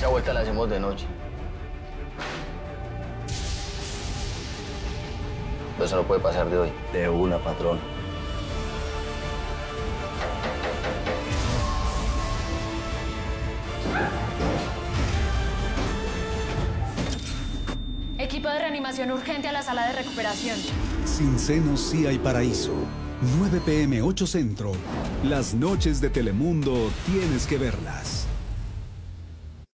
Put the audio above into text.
Esa vuelta la hacemos de noche. Pero eso no puede pasar de hoy. De una, patrón. Equipo de reanimación urgente a la sala de recuperación. Sin senos sí hay paraíso. 9 p.m. 8 Centro. Las noches de Telemundo tienes que verlas.